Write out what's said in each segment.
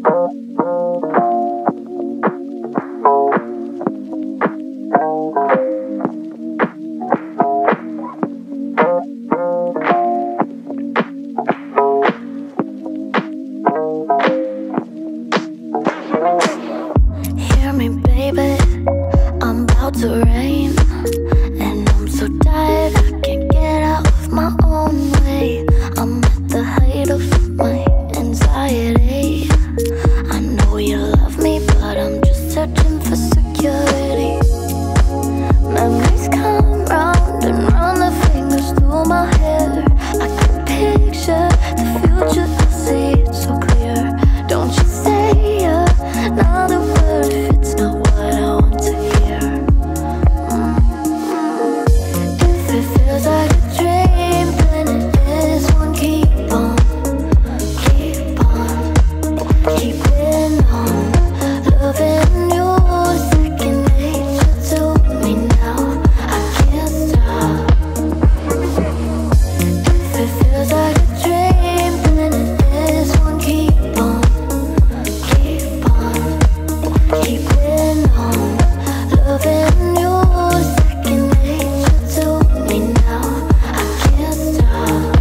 Hear me, baby, I'm about to rain, and I'm so tired I can't get out of my own way. I'm at the height of my anxiety. I know you love me, but I'm just searching for security. Memories come round and round, the fingers through my hair. I can picture the future, I see it so clear. Don't you say another word if it's not what I want to hear. If it feels like a dream, then it is one. Keep on, keeping on. Loving you, second nature to me now. I can't stop. If it feels like a dream, then it is one. Keep on, keeping on. Loving you, second nature to me now. I can't stop.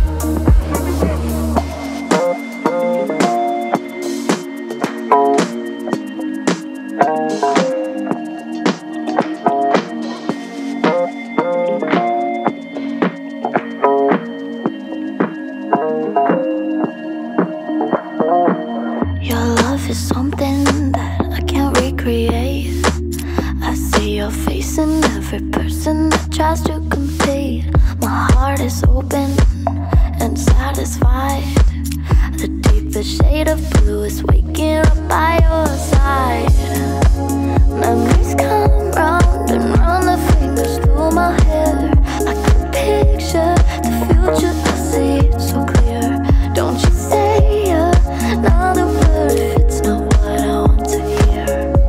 Your love is something that I can't recreate. I see your face in every person that tries to compete. My heart is open and satisfied. The deepest shade of blue is waking up by your side. Memories come round and round, the fingers through my hair. I can picture the future, I see it so clear. Don't you say another word if it's not what I want to hear.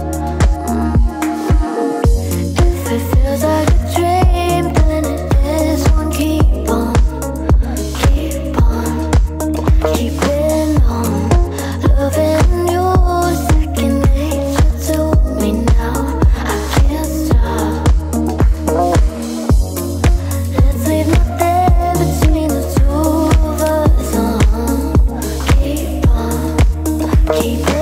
If it feels like a dream, then it is one. Keep on, keeping on. Loving you, second nature to me now. I can't stop. Let's leave nothing between the two of us. Keep on, keep